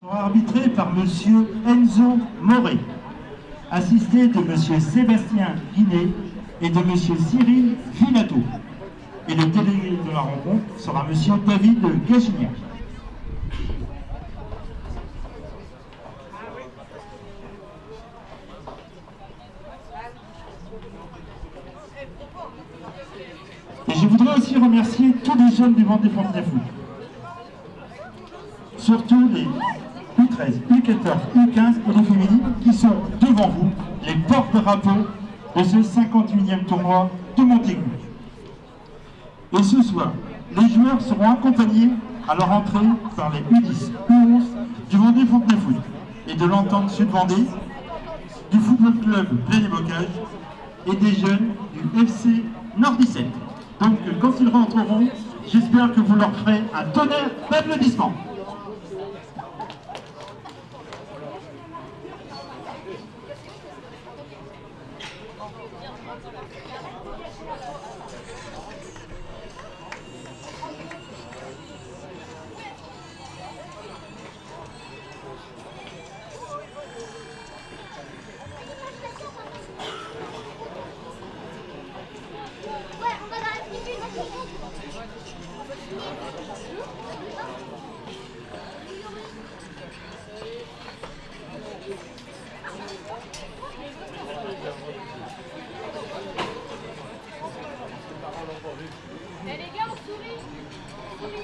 Sera arbitré par Monsieur Enzo Moré, assisté de Monsieur Sébastien Guinet et de Monsieur Cyril Finato. Et le délégué de la rencontre sera Monsieur David Gachignac. Et je voudrais aussi remercier tous les jeunes du Vendée Fontenay Foot. Surtout les U13, U14, U15 et les féminines qui sont devant vous, les porte-drapeaux de ce 58e tournoi de Montaigu. Et ce soir, les joueurs seront accompagnés à leur entrée par les U10, U11 du Vendée Fontenay Foot et de l'Entente Sud-Vendée, du Football Club Plaine-et-Bocage et des jeunes du FC Nord 17. Donc quand ils rentreront, j'espère que vous leur ferez un tonnerre d'applaudissements. Mais les gars, on sourit.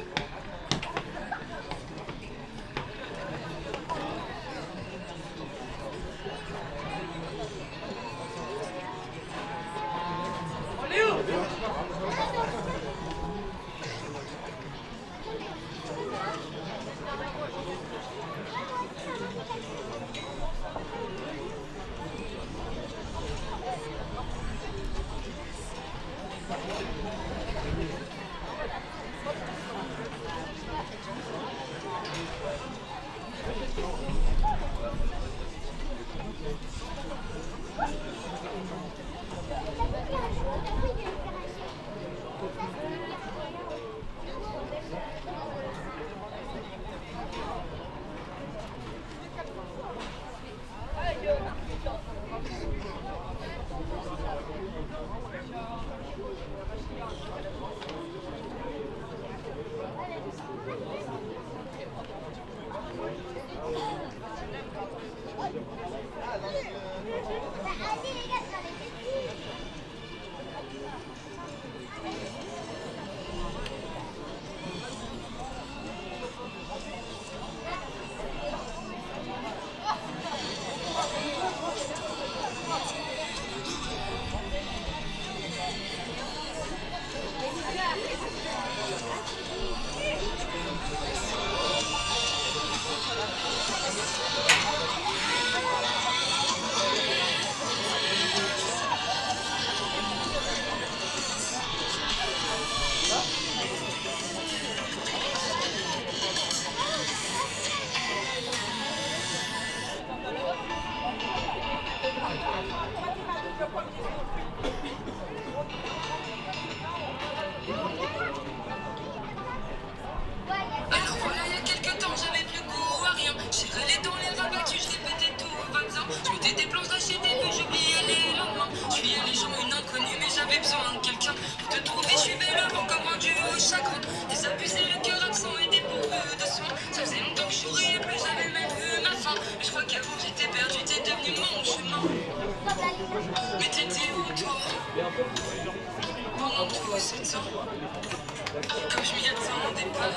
Alors voilà, il y a quelques temps, j'avais plus goût à rien. J'ai râlé dans les rabattus, je répétais tout 20 ans. Je mettais des planches d'acheter, puis j'oubliais les lendemains. Je fuyais les gens, une inconnue, mais j'avais besoin de quelqu'un pour te trouver. Je suivais le vent comme un dieu au chagrin. Désabusé, le cœur absent et dépourvu de soins. Ça faisait longtemps que je souriais plus, j'avais même vu ma fin. Mais je crois qu'avant j'étais perdu, t'es devenu mon chemin. Mais t'étais où toi pendant tout ce temps? Comme je m'y attendais pas.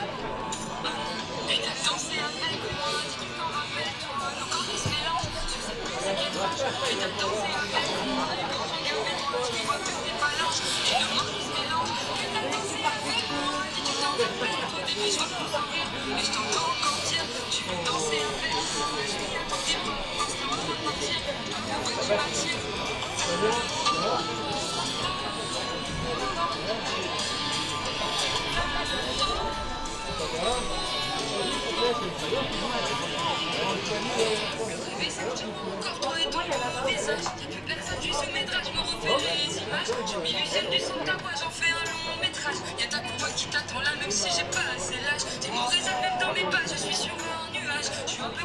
Et t'as dansé avec moi, si tu t'en rappelles toi. Nos corps qui se mélangent, je sais plus c'est qui toi. Et t'as dansé avec moi, et quand je regarde toi, je vois que t'es pas lâche. Et nos morts qui se mélangent, et t'as dansé avec moi, si tu t'en rappelles toi. Bébé, je vois ton sourire, et je t'entends encore dire, tu veux danser avec moi. Je m'y attendais pas, parce que moi, mentir, je peux voir que tu m'attires. Encore toi et ton visage, y'a plus personne, je suis métrage, je me refais les images. Je m'illusionne du son de ta voix, j'en fais un long métrage. Y'a ta compagne qui t'attend là, même si j'ai pas assez l'âge. T'es mon réserve, même dans mes pas, je suis sur un nuage. Je suis un peu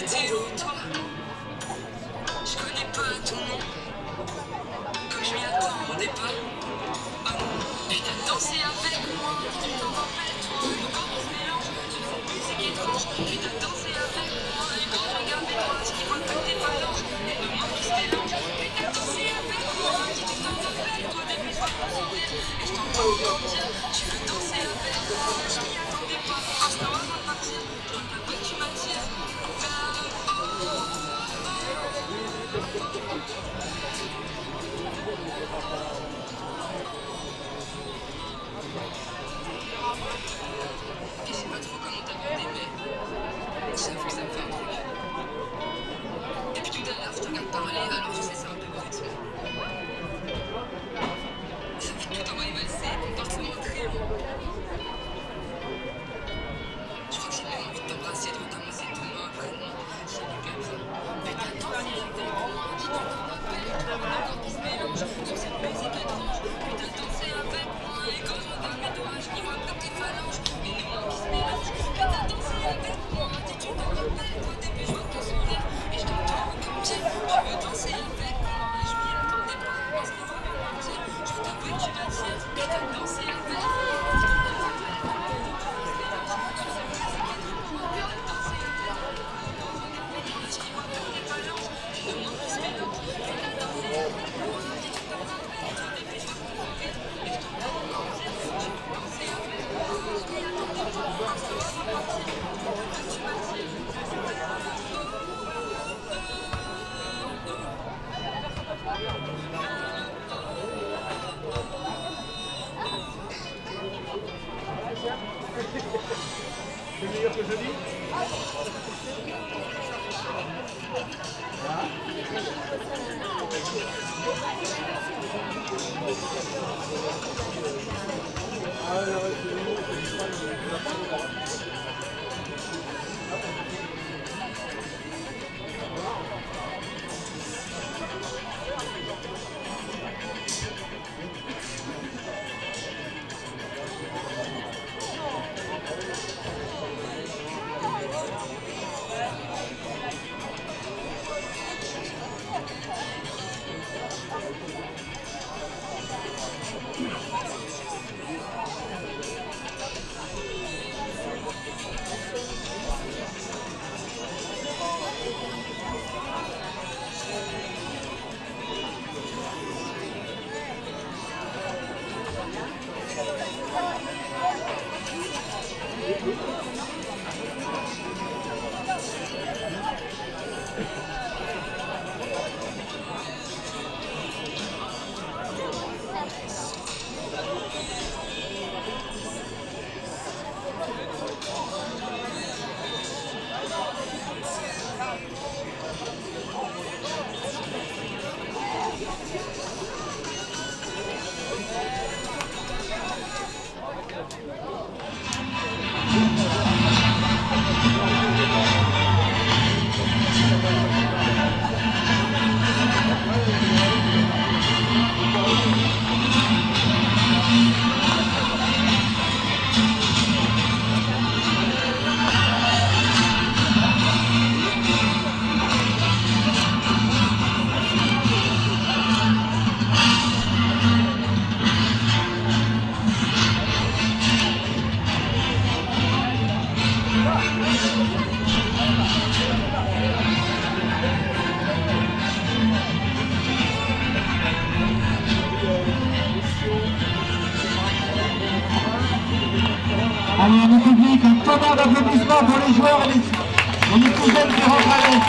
météo, toi. Je connais pas ton nom, comme je m'y attendais pas. Oh non, tu t'as dansé avec moi, tu t'en rappelles, toi. Le corps qui se mélange, sur cette musique étrange. Tu t'as dansé avec moi, et quand je regarde mes doigts, je n'y vois que tes phalanges. Et le monde qui se mélange, tu t'as dansé avec moi, si tu t'en rappelles, toi. Depuis je vois ton sourire, et je t'entends encore dire, tu veux danser avec moi. Je m'y attendais pas, instant avant de partir, je t'avoue que tu m'attires. Je sais pas trop comment t'aborder, mais j'avoue que ça me fait un truc. Depuis tout à l'heure, je te regarde parler, alors je sais c'est un peu brut. Ça fait tout en moi évalser, comportement très long. Je crois que j'ai même envie de t'embrasser, de recommencer tout le après moi. J'ai lu comme ça. Mais t'attends, si j'étais loin, si tu t'en rappelles, toi, mon corps qui se mélange sur cette musique étrange. Puis t'as dansé avec moi, et quand je regarde mes doigts, je n'y vois que tes phalanges. Et le monde qui se mélange, puis t'as dansé avec moi, si tu t'en rappelles, au début je vois ton sourire, et je t'entends encore dire, tu veux danser avec moi, et je m'y attendais pas, parce qu'il faut me mentir, je veux t'avouer que tu m'attires, puis t'as dansé avec moi, si tu t'en rappelles, au début je vois ton sourire, sur cette musique étrange, puis t'as dansé avec moi, et quand je regarde mes doigts, je n'y vois que tes phalanges, et le monde qui se mélange, puis t'as dansé avec moi, si tu t'en rappelles, au début je vois ton sourire, et je t'entends encore dire, tu veux danser avec moi, je m'y attendais pas, parce que avant de partir, je veux que tu m'attires. C'est meilleur que jeudi. Allez, le public, un tonnerre d'applaudissements pour les joueurs et les cousins qui rentrent à l'aise.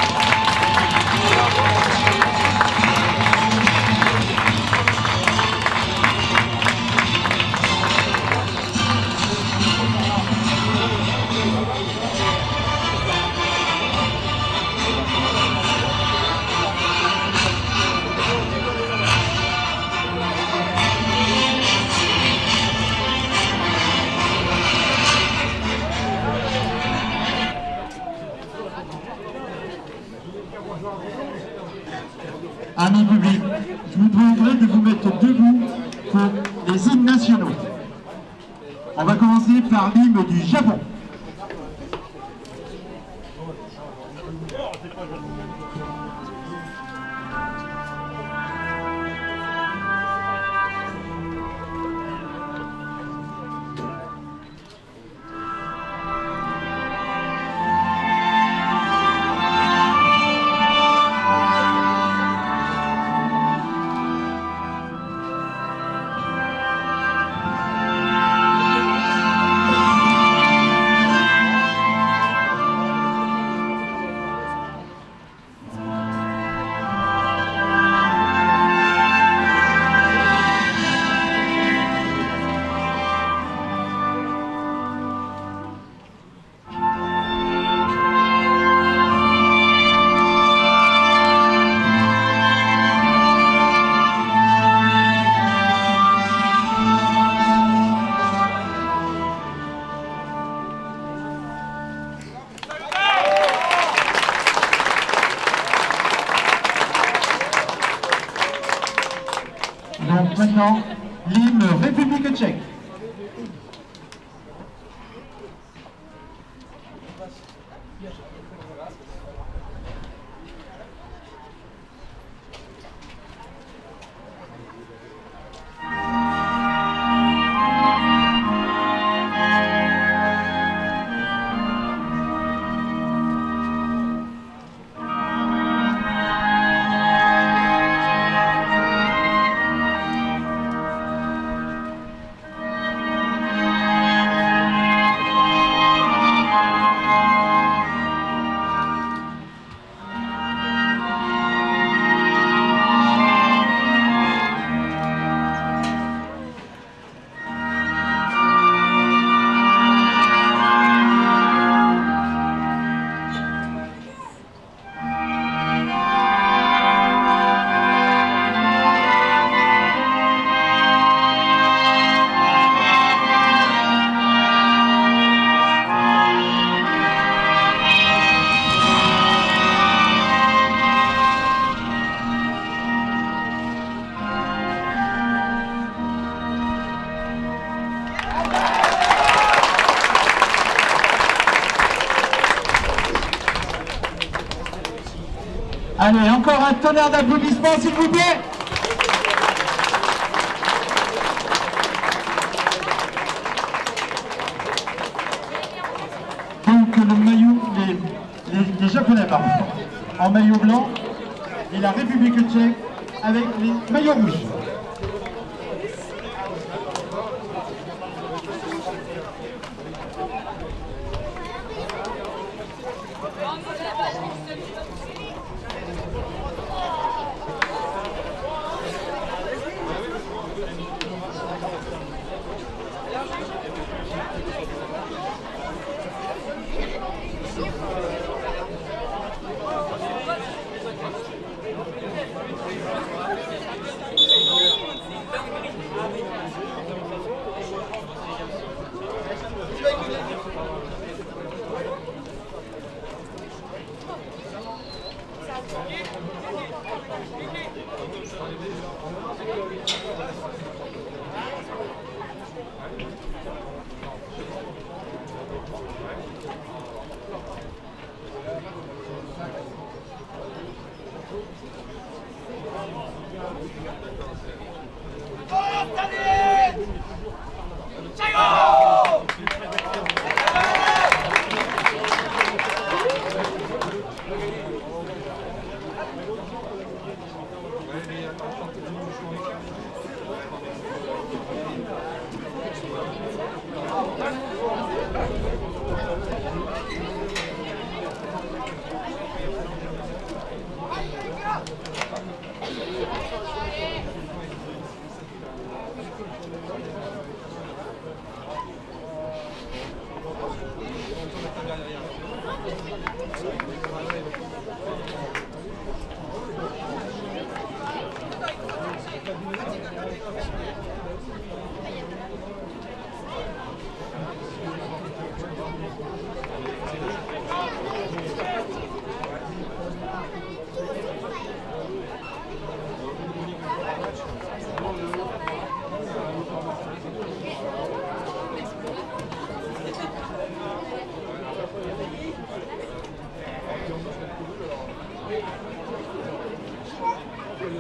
Amis publics, je vous demanderai de vous mettre debout pour les hymnes nationaux. On va commencer par l'hymne du Japon. Donc maintenant, l'hymne République tchèque. Allez, encore un tonnerre d'applaudissements, s'il vous plaît. Donc le maillot, les Japonais, pardon, en maillot blanc, et la République tchèque avec les maillots rouges.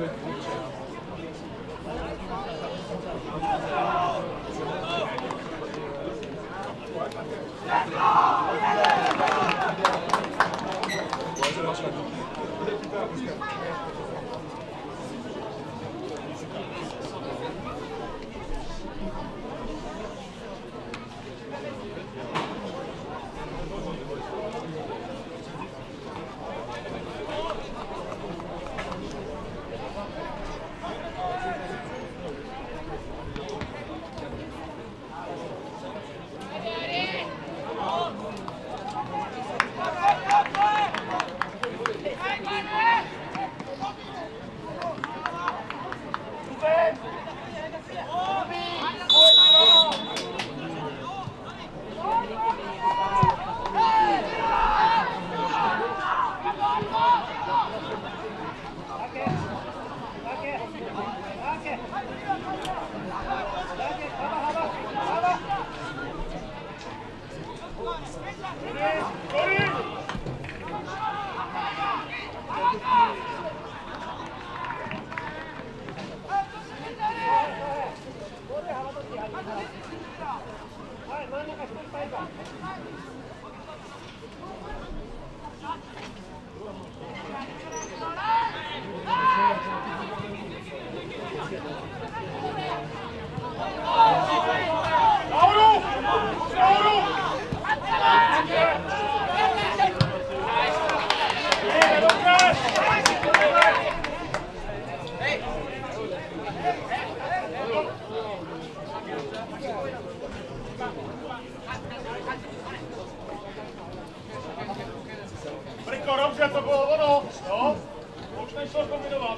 Briko, dobře, to bylo ono, jo? Už nešlo kombinovat.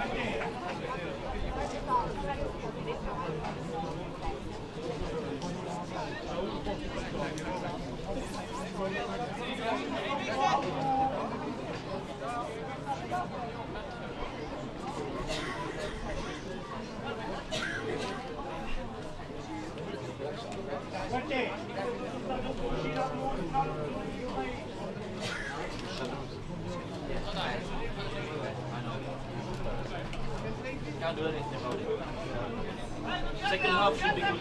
Can't do anything about it. Second half should be good.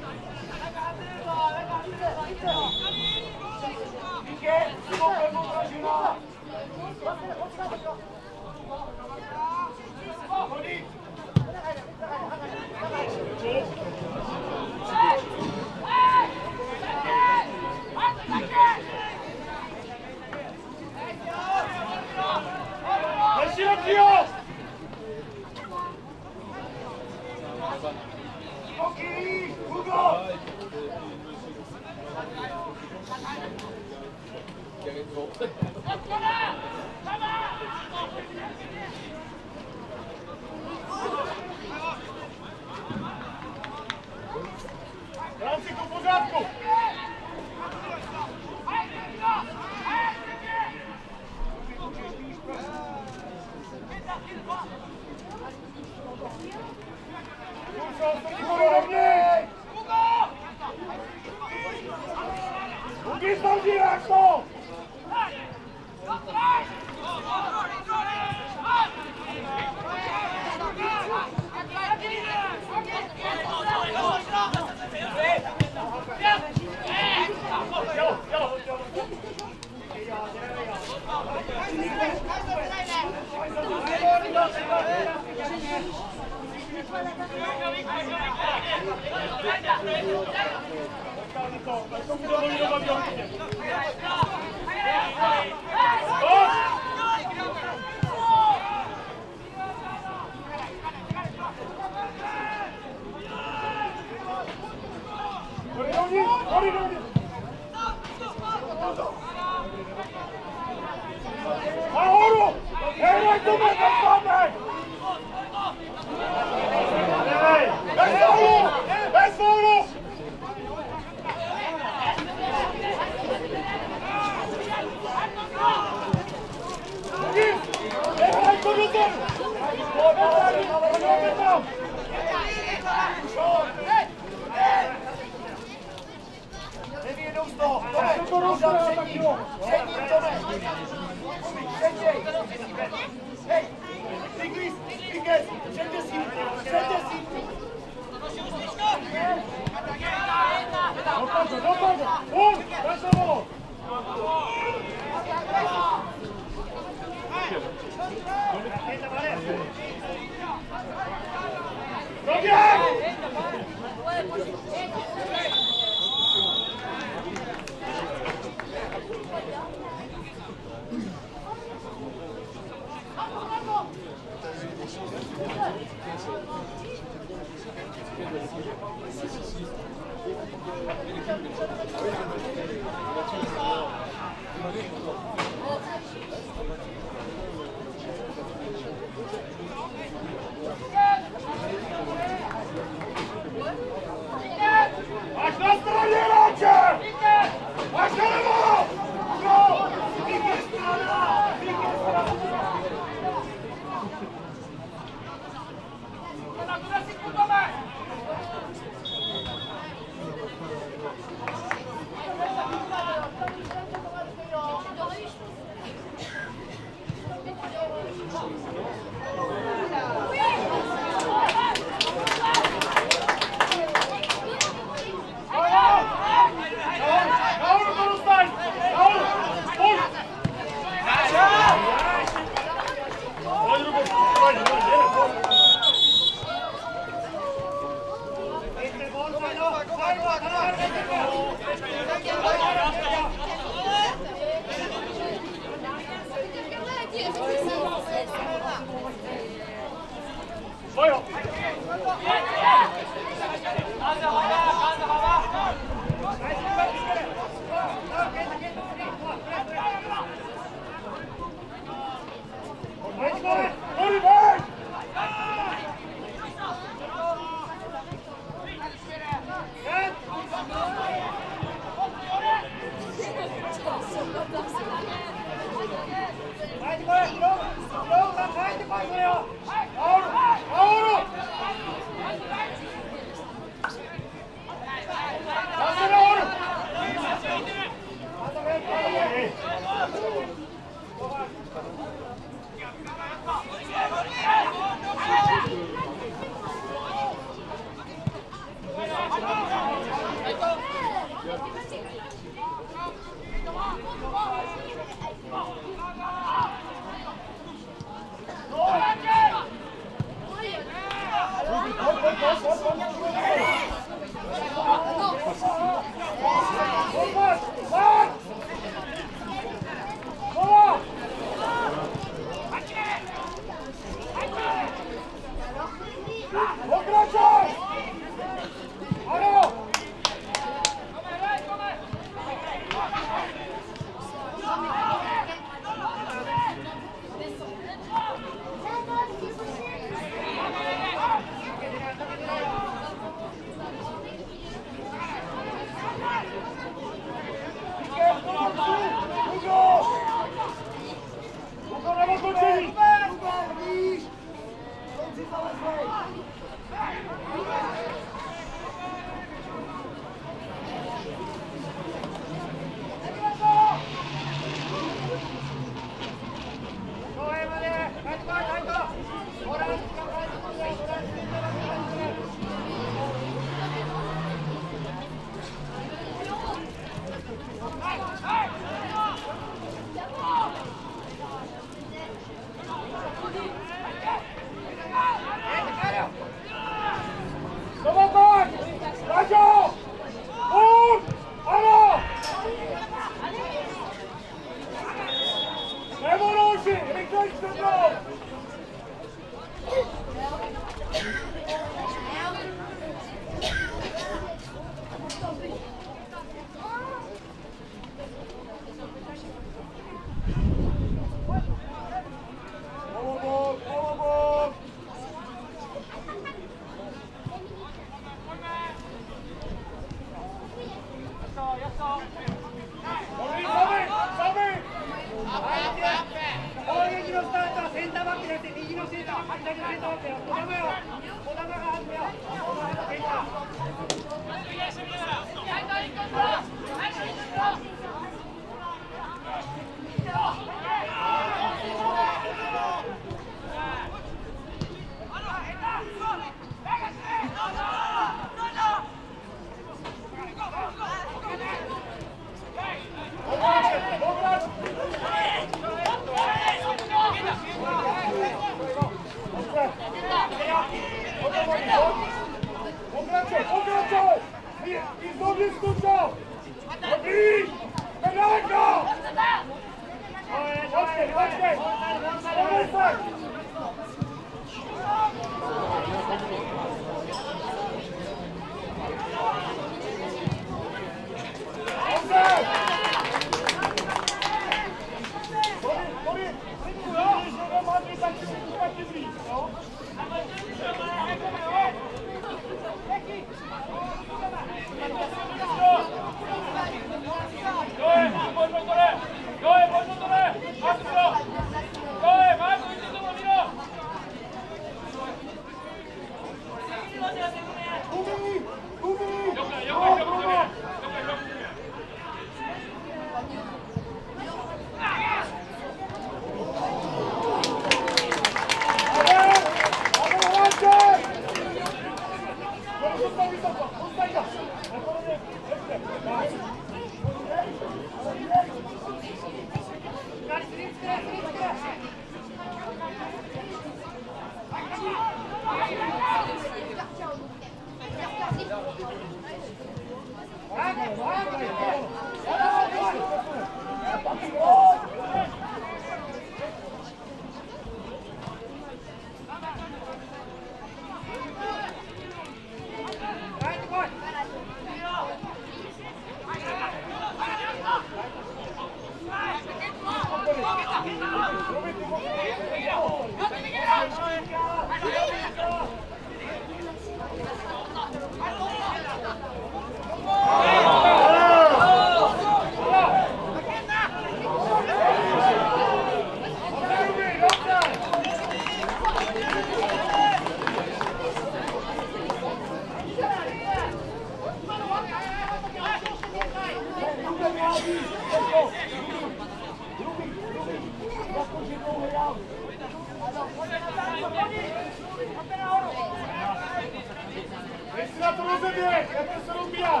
Ejda to rozeběh, jak to se rozbíhat.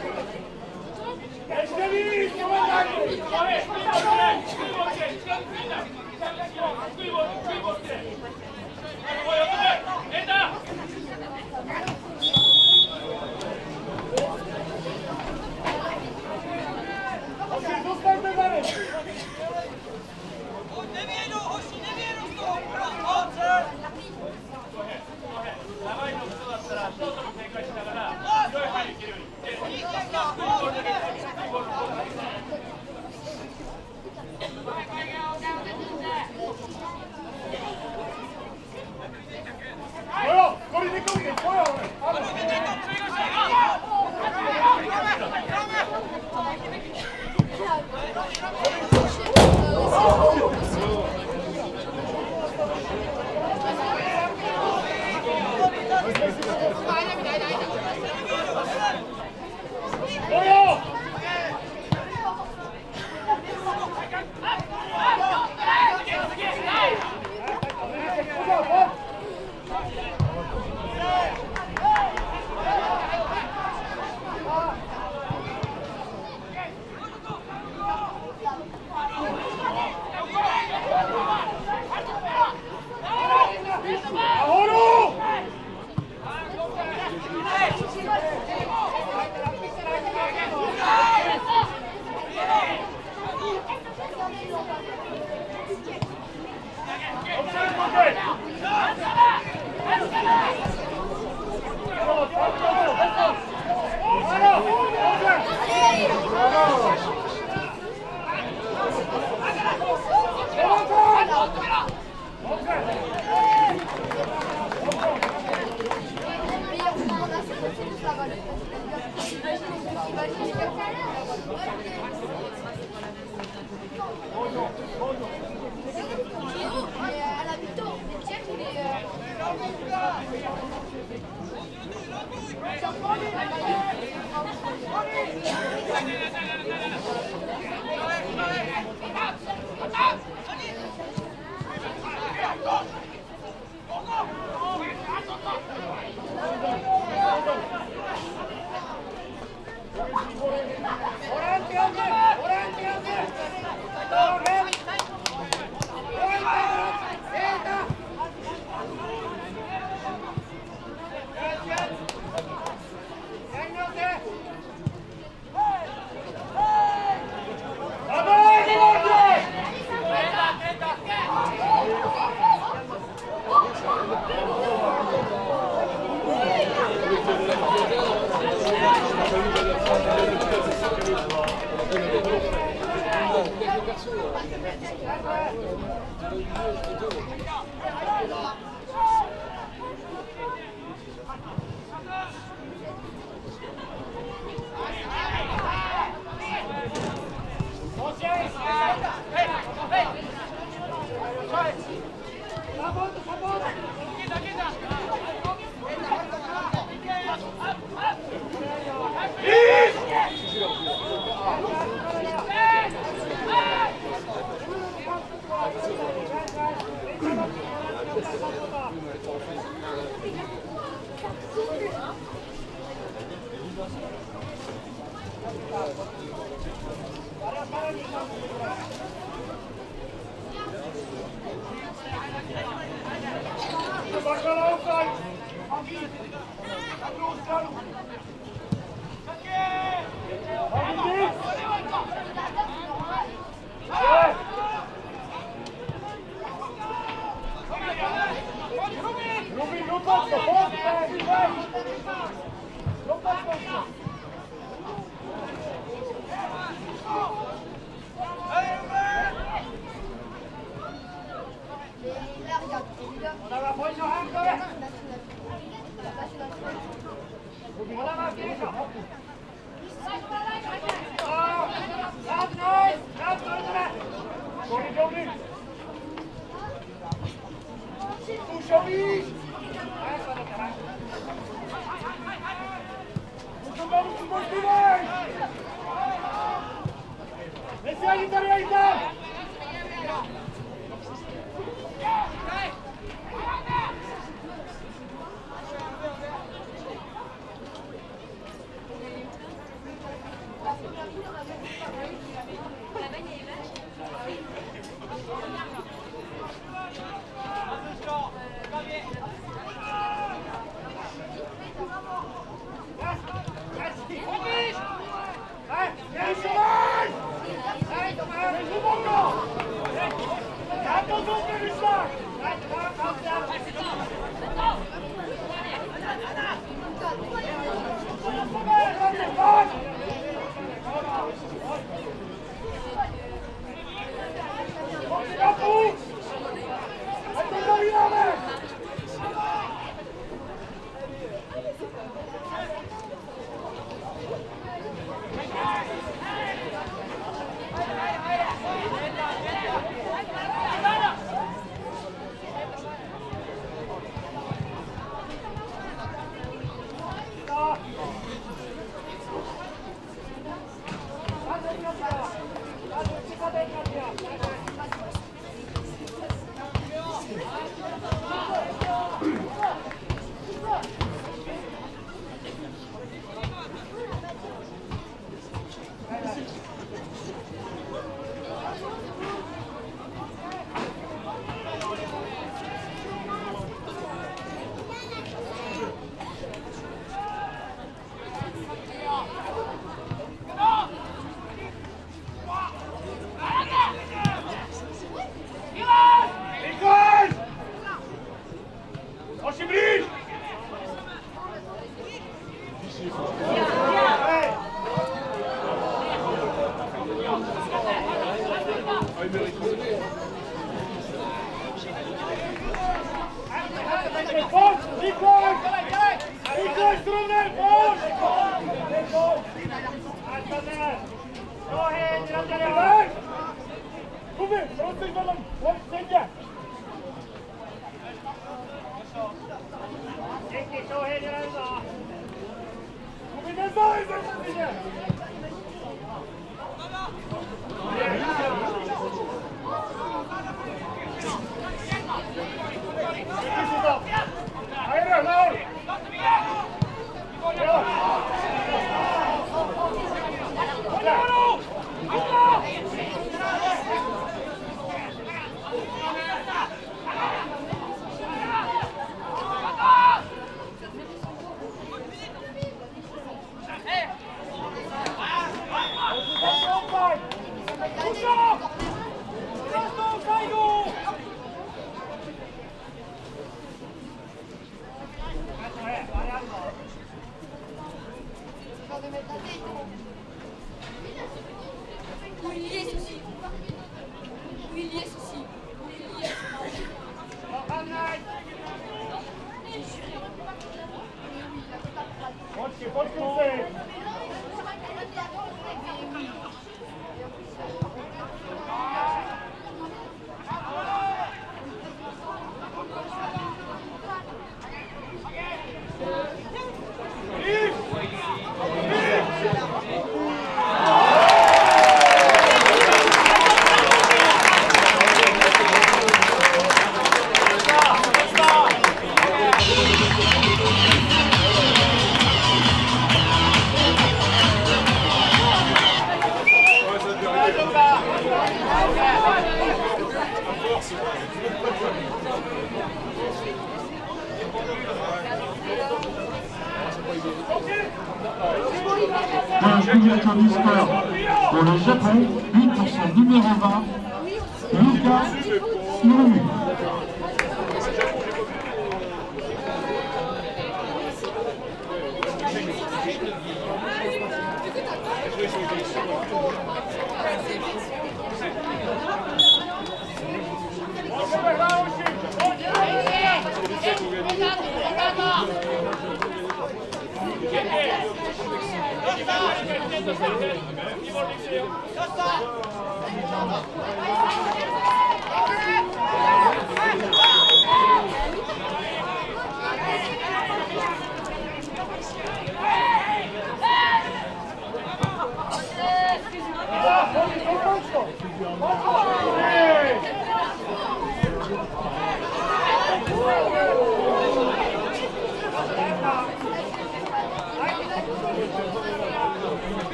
Ještě víc, komandánti. Zostaňte tady. Nevědu, hoši, nevědu z toho. Dávaj do stela, stará. To tomu nejkač nagadá. To je fajn, Kirill. Jo, kolik nekoukej, pojď. się bliż! Chodź! Mikołaj! Mikołaj, stronę! Chodź! Kuby, proszę za mną! Chodź, sędzia! Dzięki, Shohei, nie ręce! Kuby, nie zdaj, zaczynnie! Hayır, hayır! L'ouverture du score pour le Japon, but pour son numéro 20, Luka Hiromu.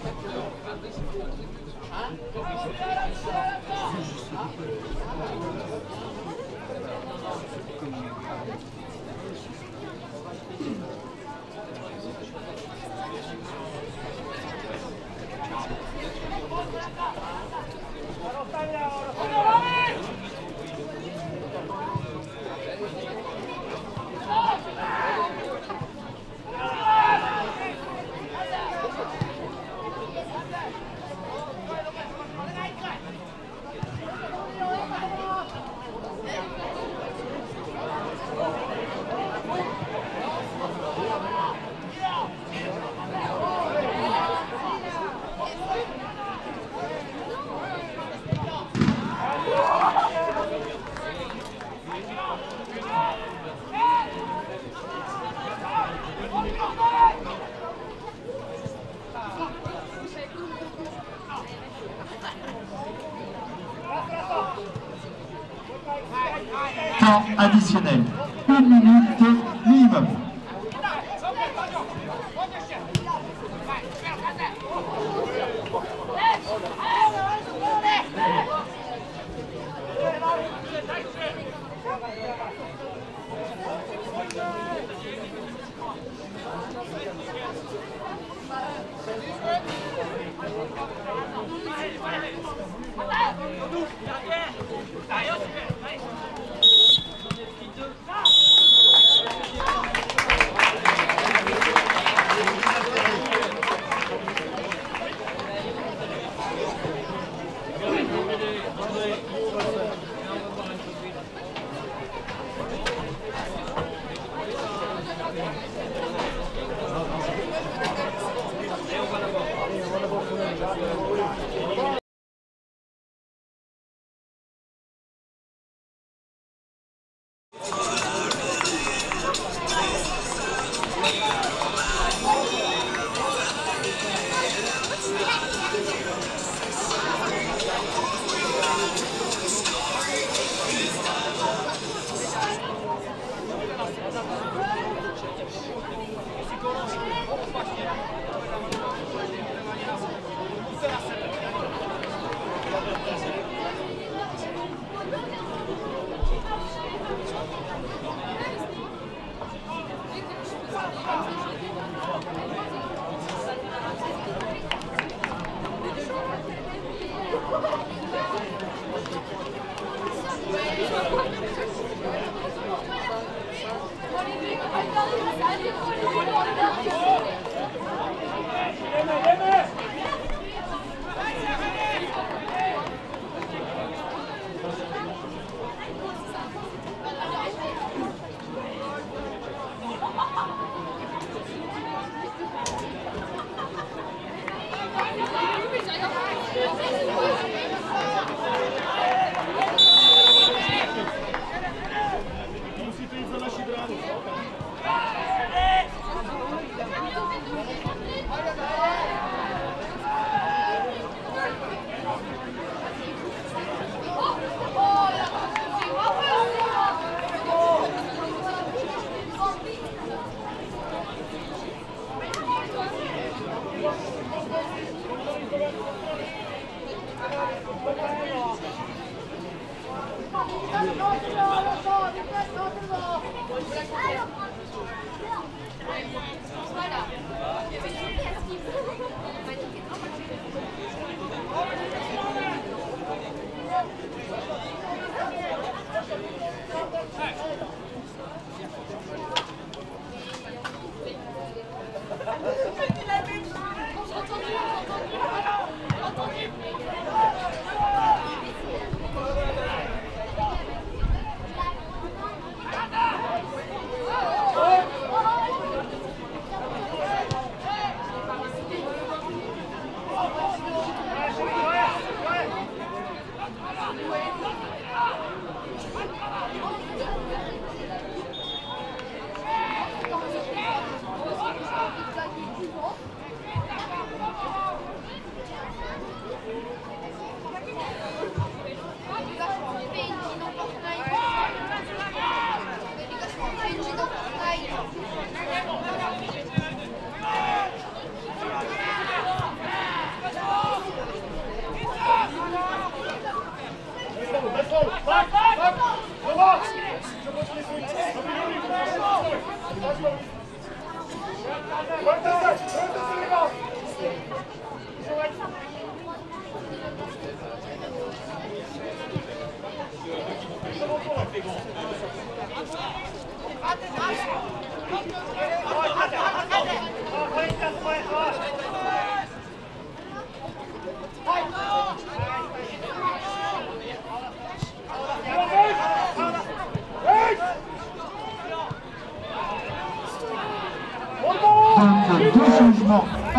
Temps additionnel, 1 minute minimum.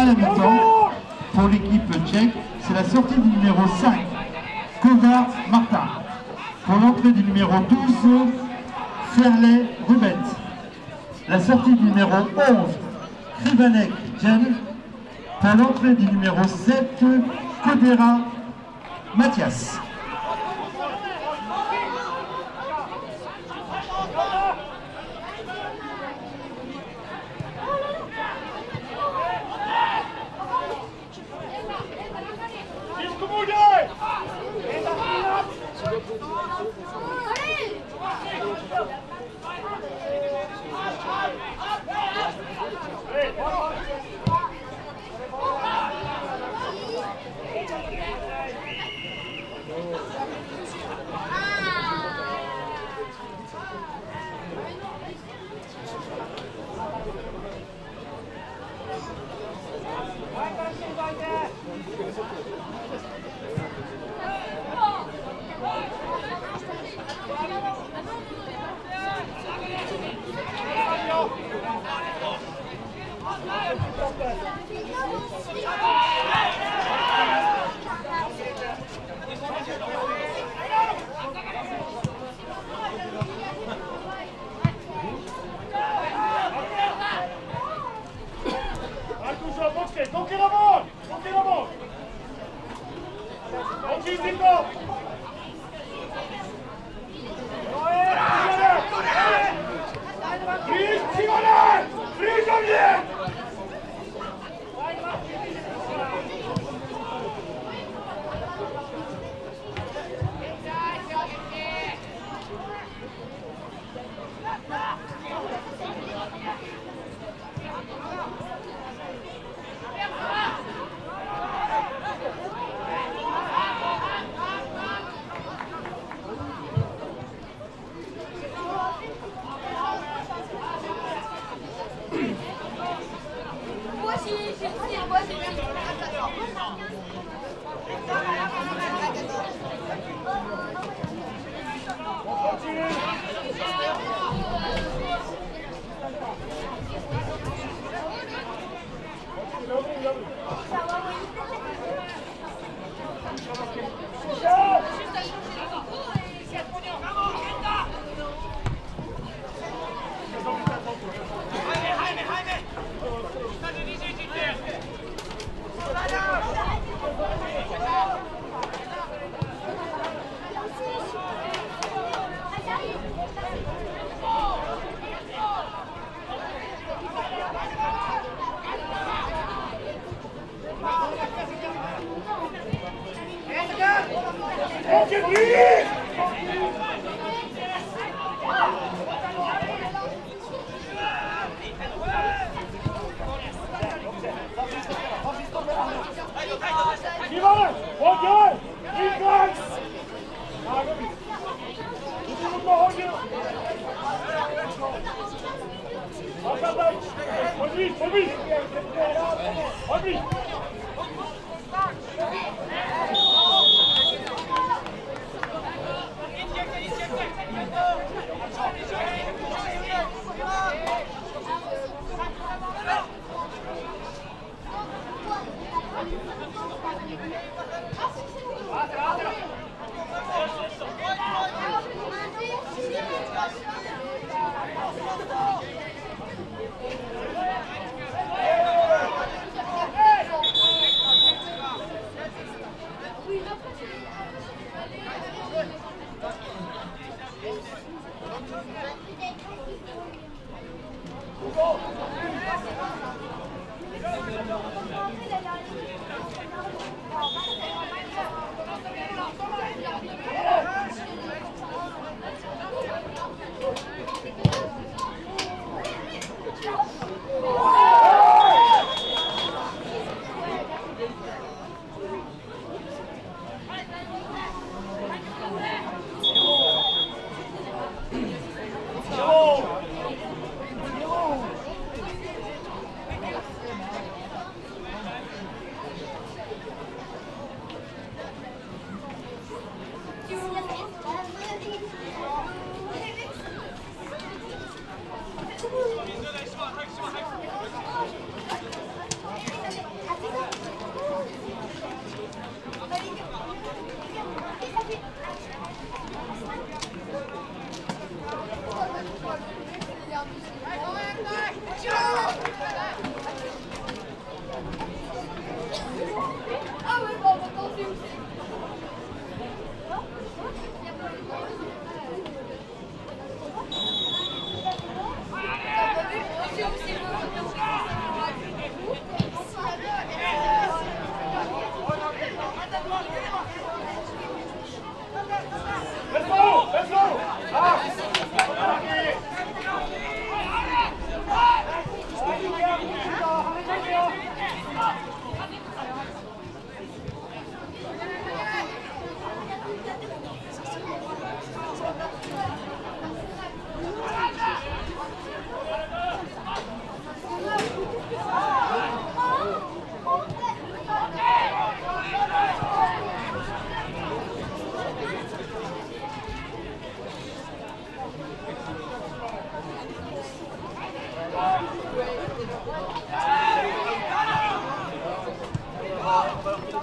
la mi-temps, pour l'équipe tchèque, c'est la sortie du numéro 5, Kovar Martin. Pour l'entrée du numéro 12, Ferlet Rubens. La sortie du numéro 11, Krivanek Jen. Pour l'entrée du numéro 7, Kodera Mathias.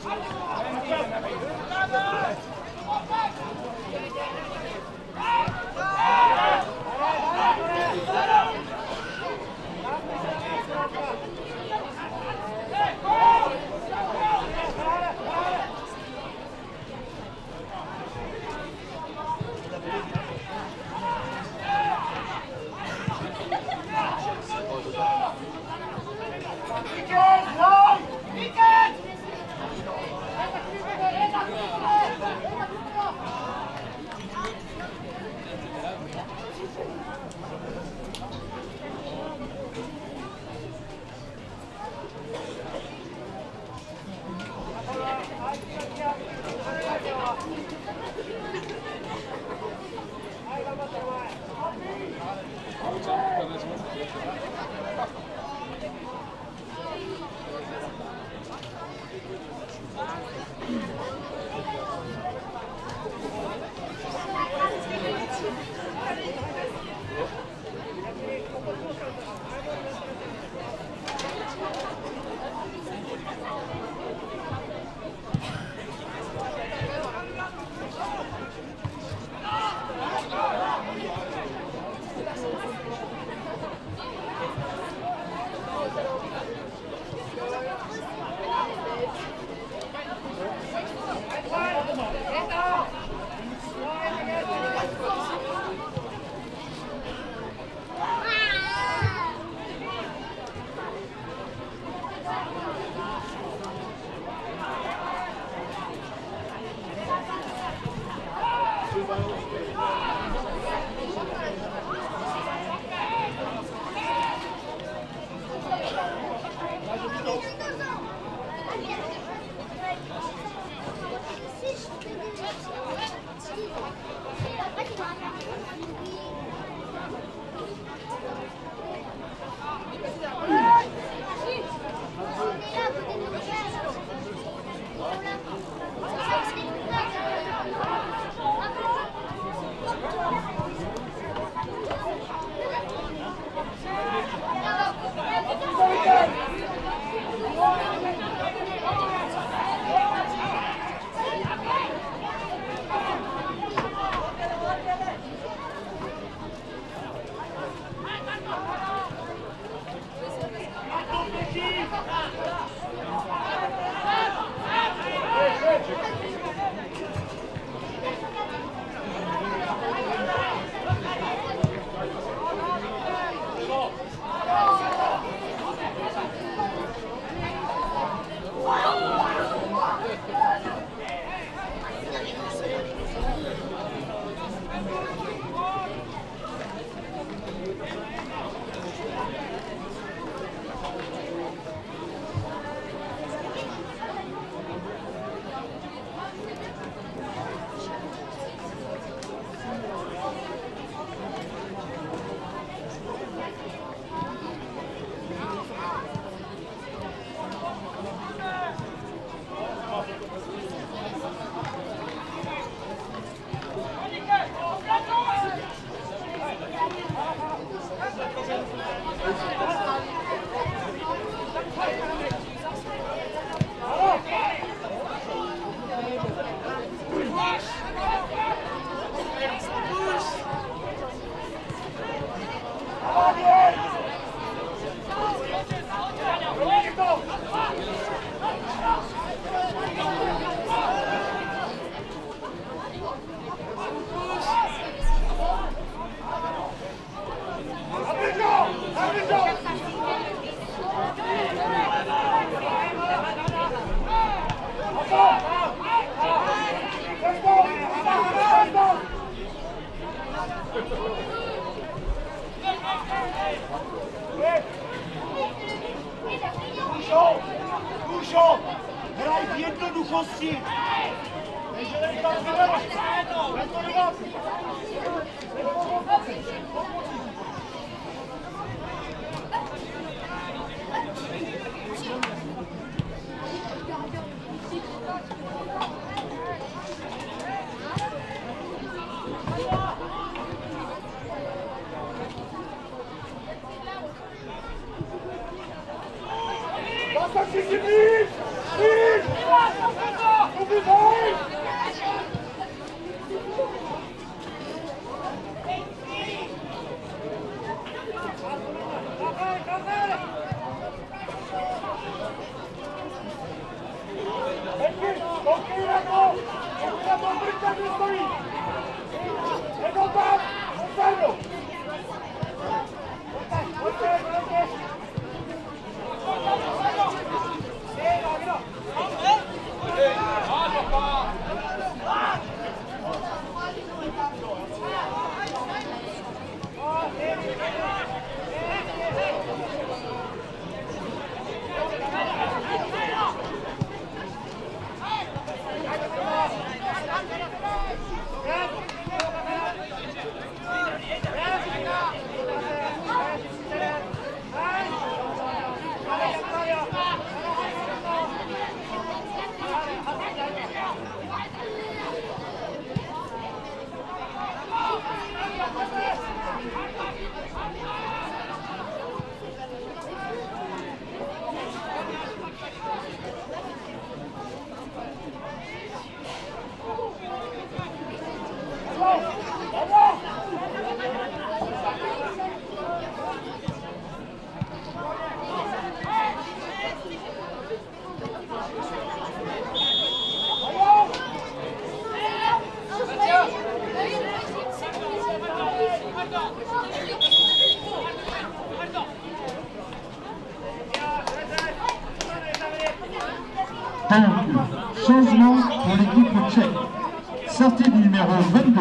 Kušo, hraj v jednoduchosti. Neželej tam zvědělo. Všichni blíž! Blíž! Donc, changement pour l'équipe tchèque. Sortie du numéro 22,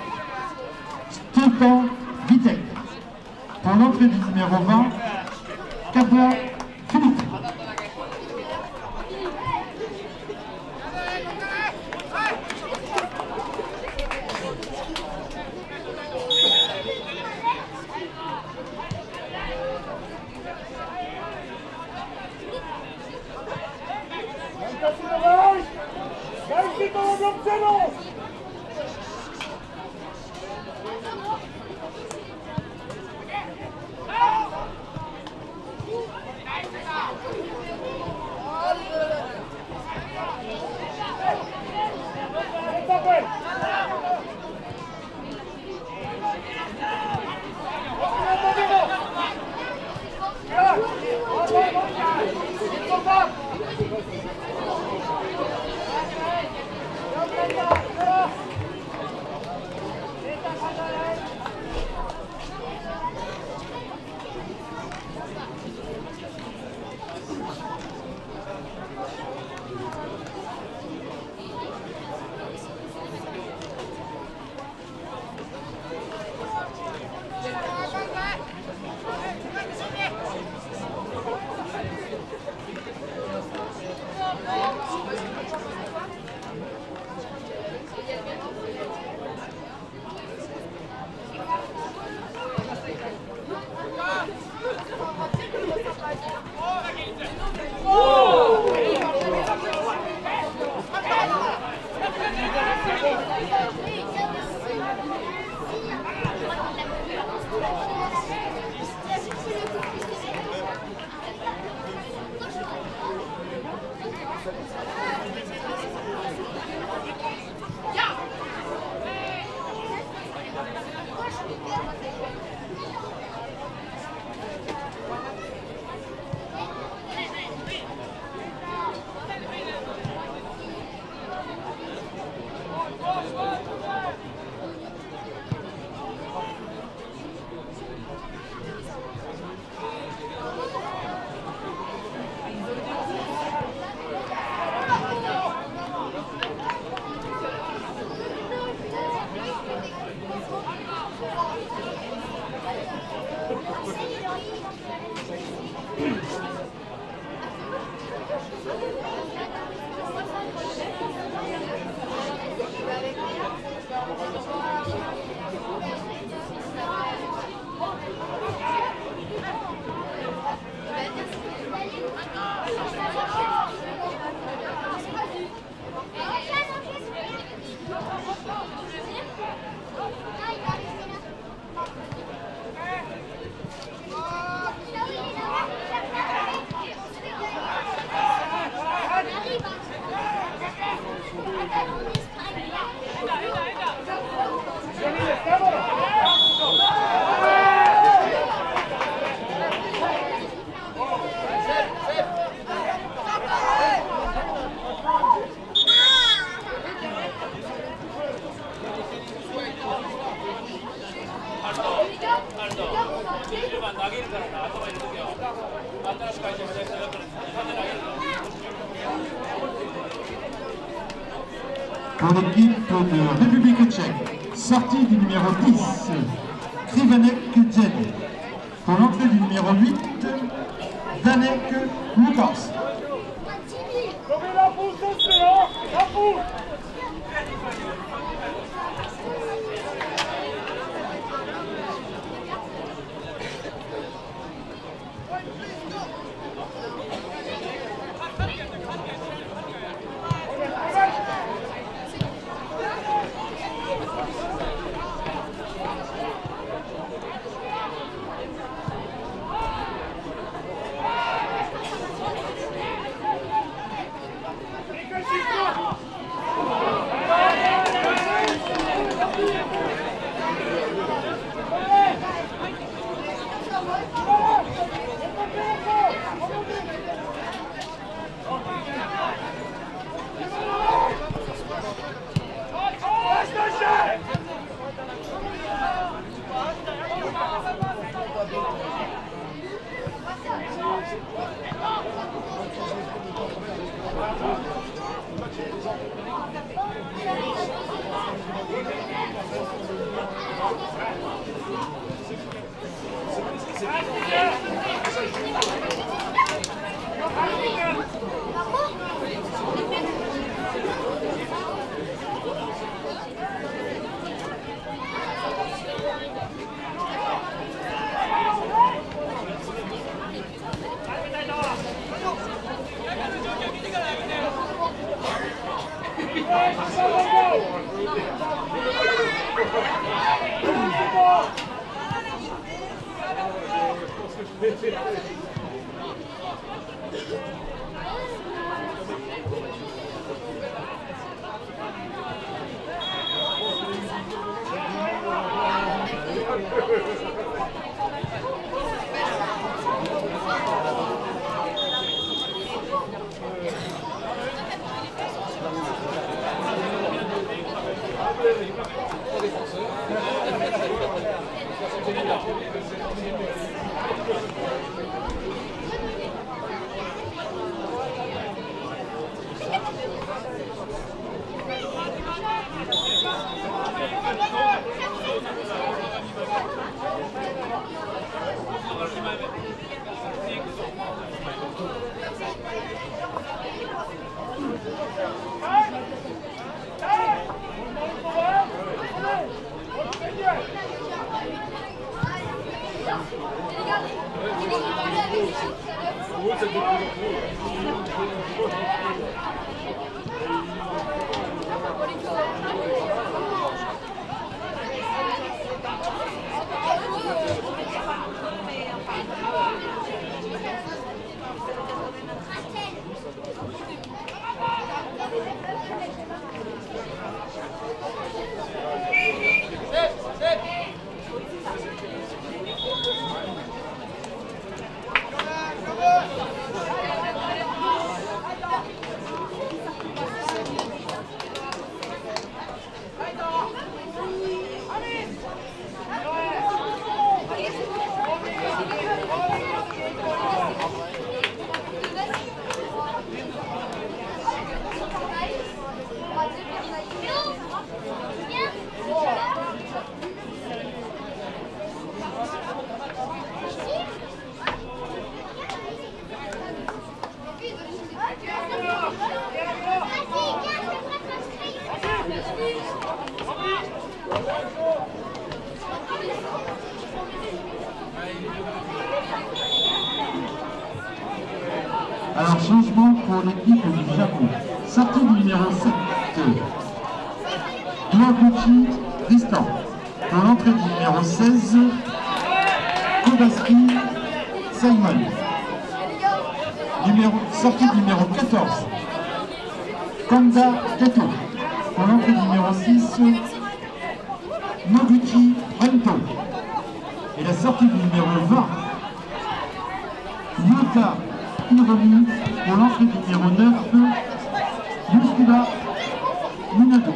Stefan Vitek. Pour l'entrée du numéro 20, Kapla Philippe. pour l'équipe de République tchèque, sortie du numéro 10, Krivanek Zed. Pour l'entrée du numéro 8, Danek Lukas. Levez la pousse aussi, hein, la pousse. Alors, changement pour l'équipe du Japon. Sortie du numéro 7, Doaguchi Tristan. Pour l'entrée du numéro 16, Kobaski Simon. Sortie du numéro 14, Kanda Keto. Pour l'entrée du numéro 6, Noguchi Rento. Et la sortie du numéro 20, Yuta Hiromi. Pour l'entrée du numéro 9, Yusuda Minato.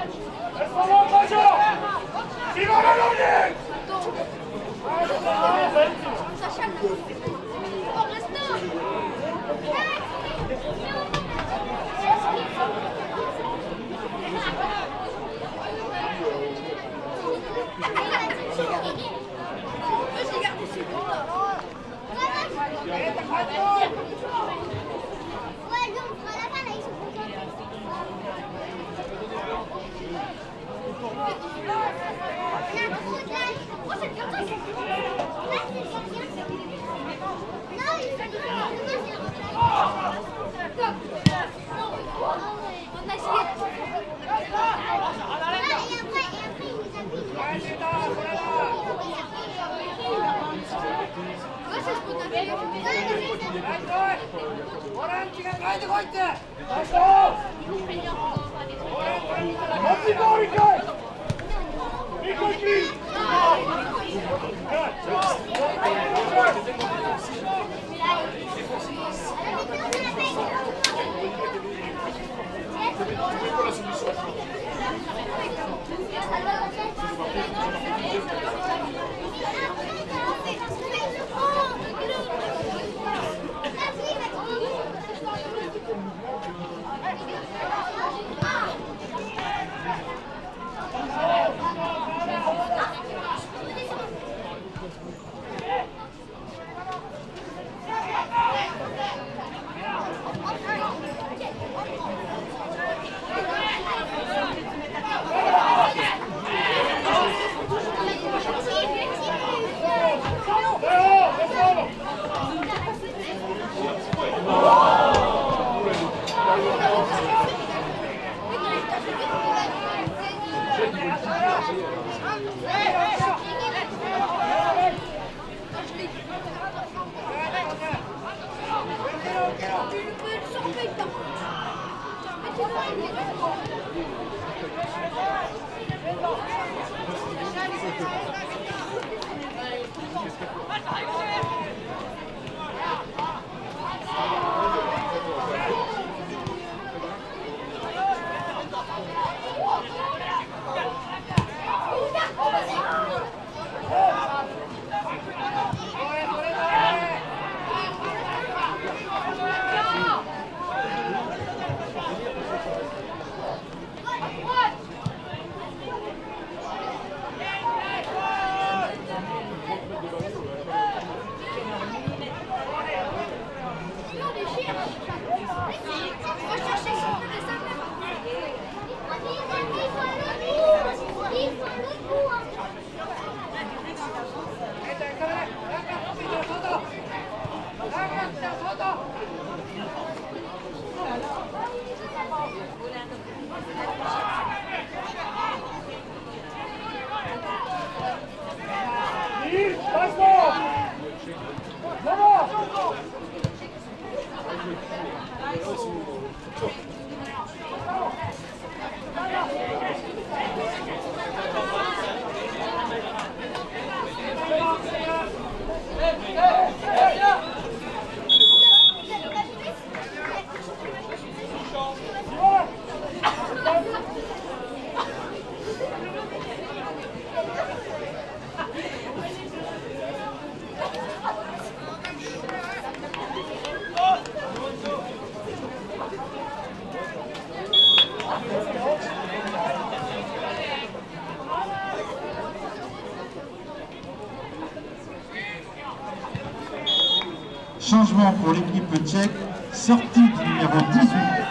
Changement pour l'équipe tchèque, sortie du numéro 18,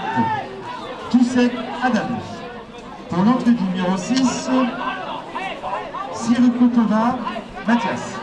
Tousek Adam. Pour l'entrée du numéro 6, Sirikotova Mathias.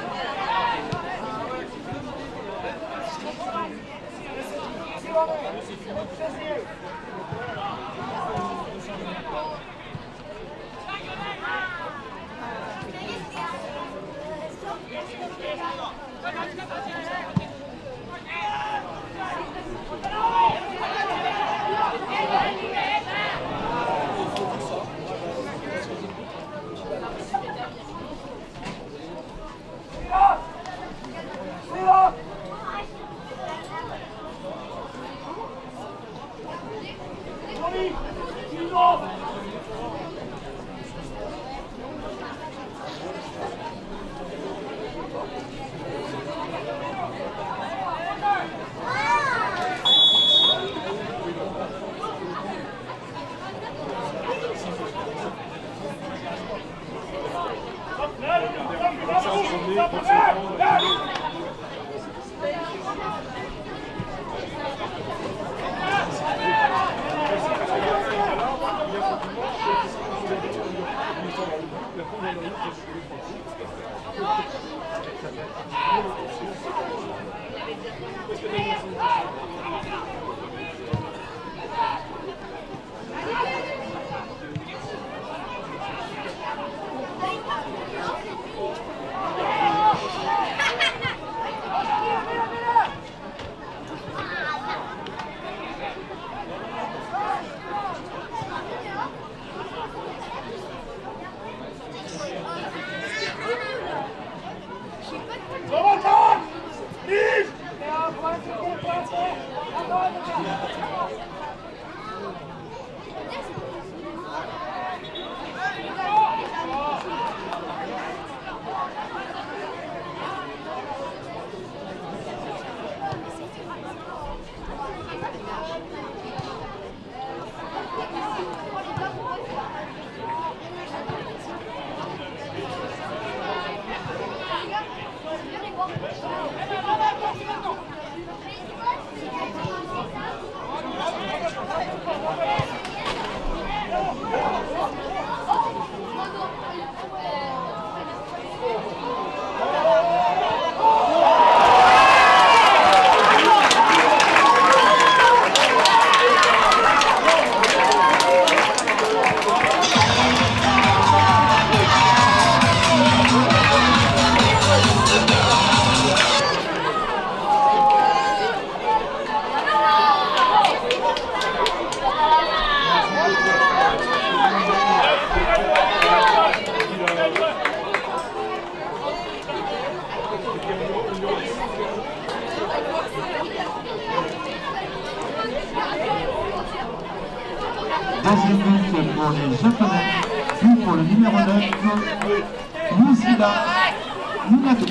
Deuxième but pour les Japonais, puis pour le numéro 9, Nuzida Minato.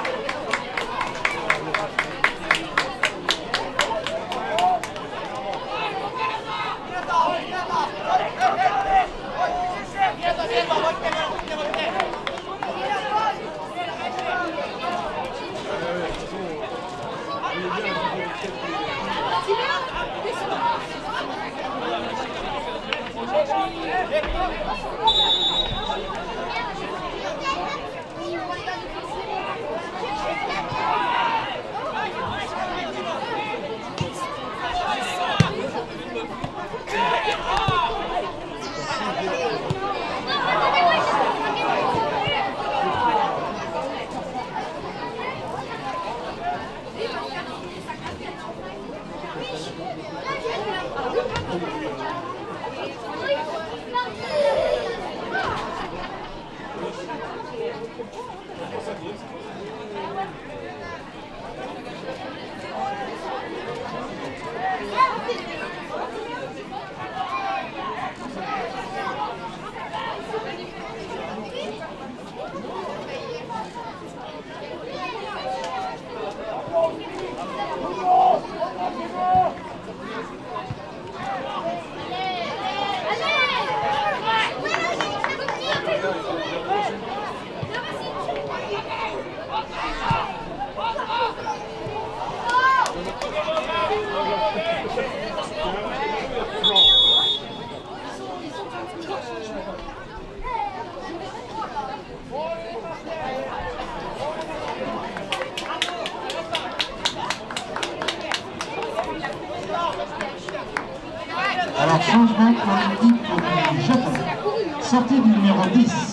Alors, changement pour l'équipe du Japon. Sortie du numéro 10,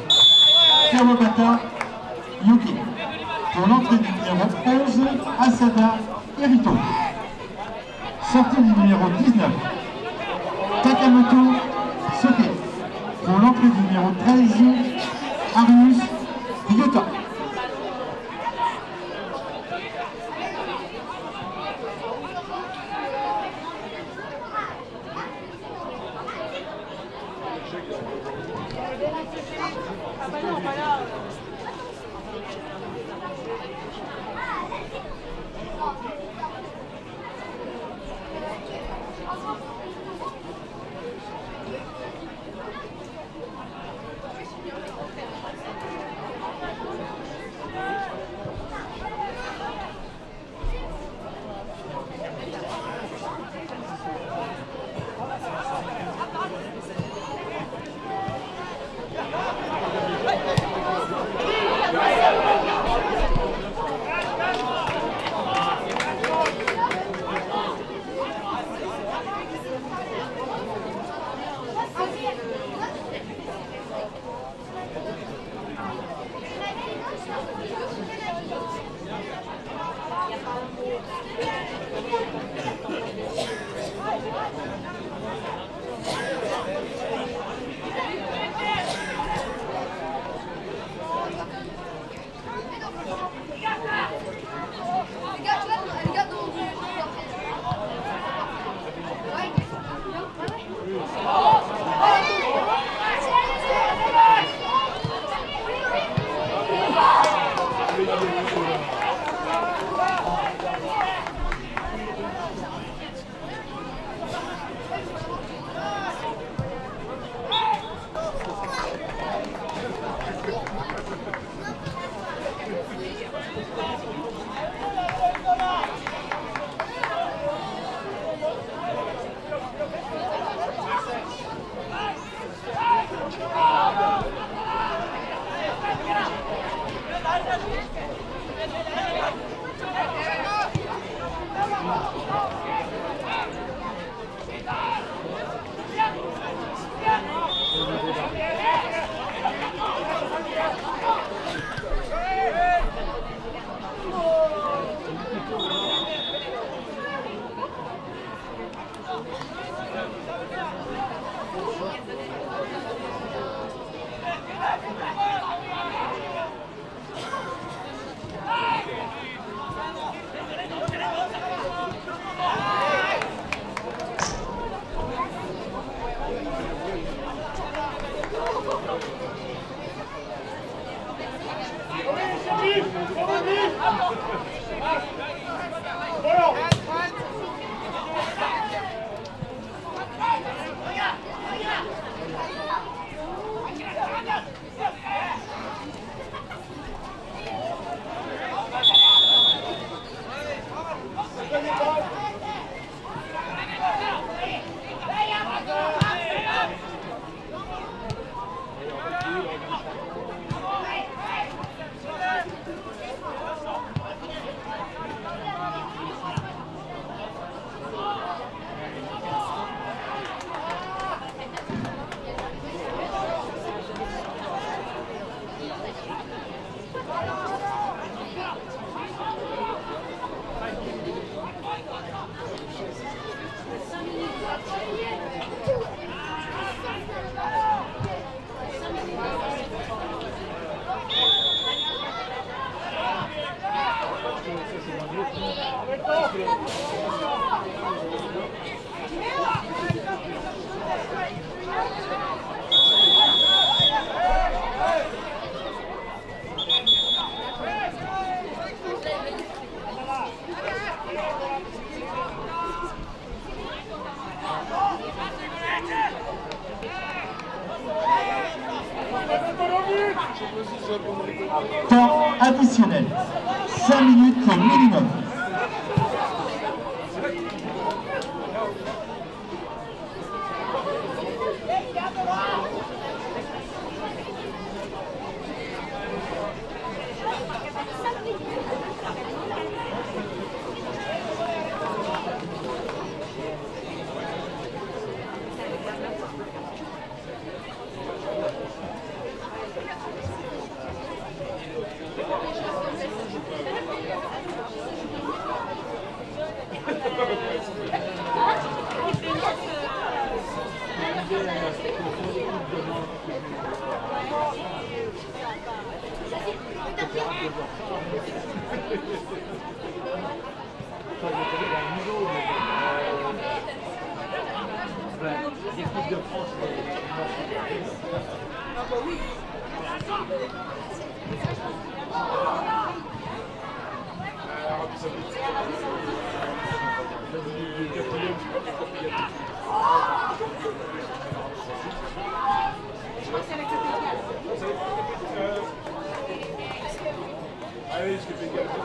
Kawabata Yuki. Pour l'entrée du numéro 11, Asada Erito. Sortie du numéro 19, Takamoto Soke. Pour l'entrée du numéro 13, Arius Ryota. Temps additionnel. 5 minutes minimum. L'équipe de France, Allez, je te fais gaffe.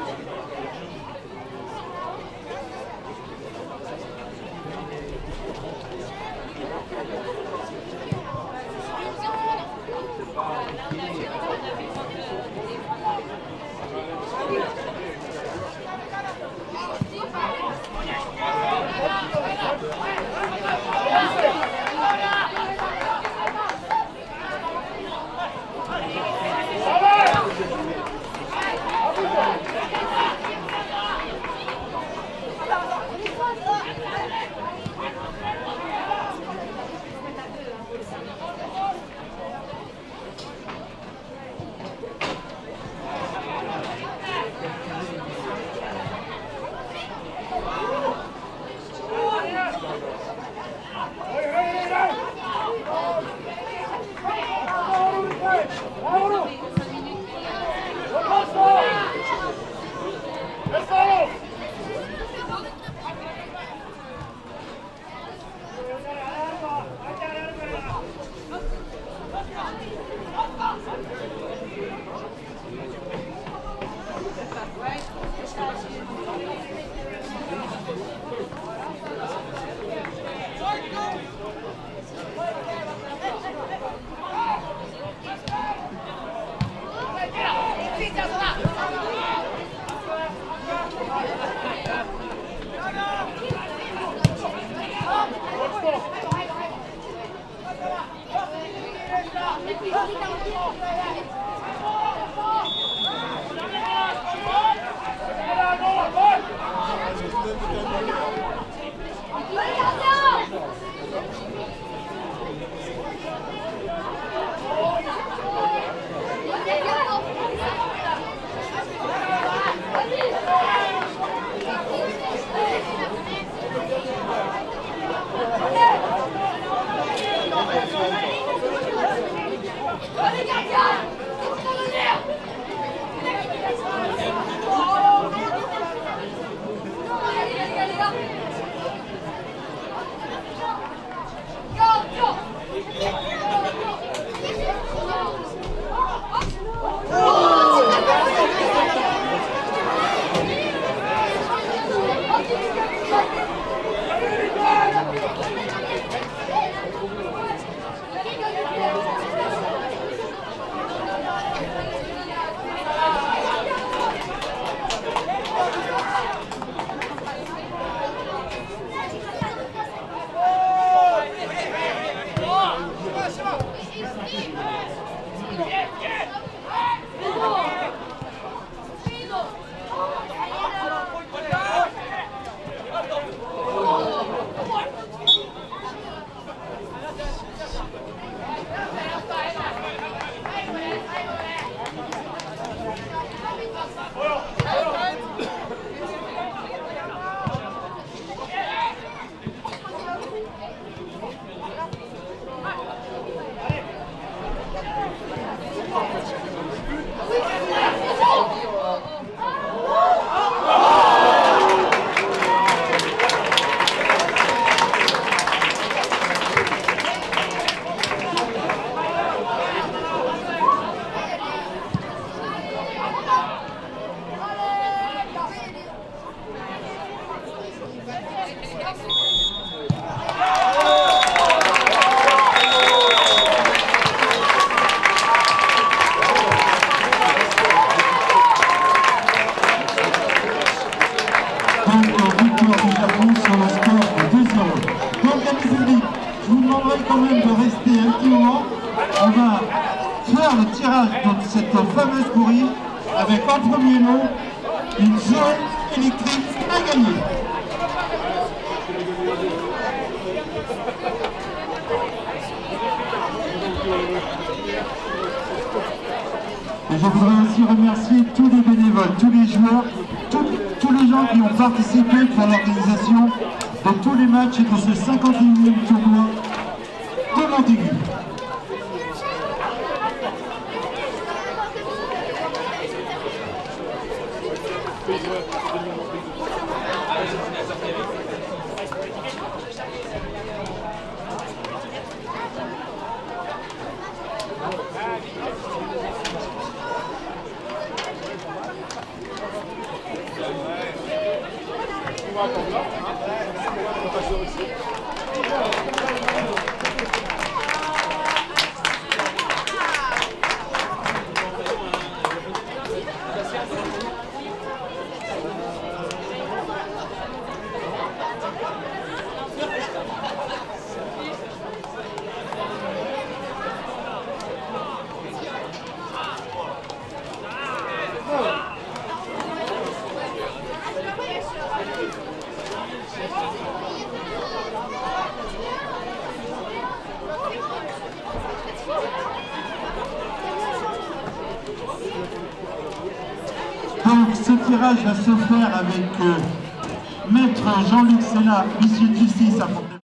public, je vous demanderai quand même de rester un petit moment. On va faire le tirage de cette fameuse courrier avec en premier lot une zone électrique à gagner. Et je voudrais aussi remercier tous les bénévoles, tous les joueurs, tous les gens qui ont participé pour l'organisation de tous les matchs et de ce 51e tournoi de Montaigu. Donc ce tirage va se faire avec Maître Jean-Luc Sénat, huissier de justice à Fontainebleau.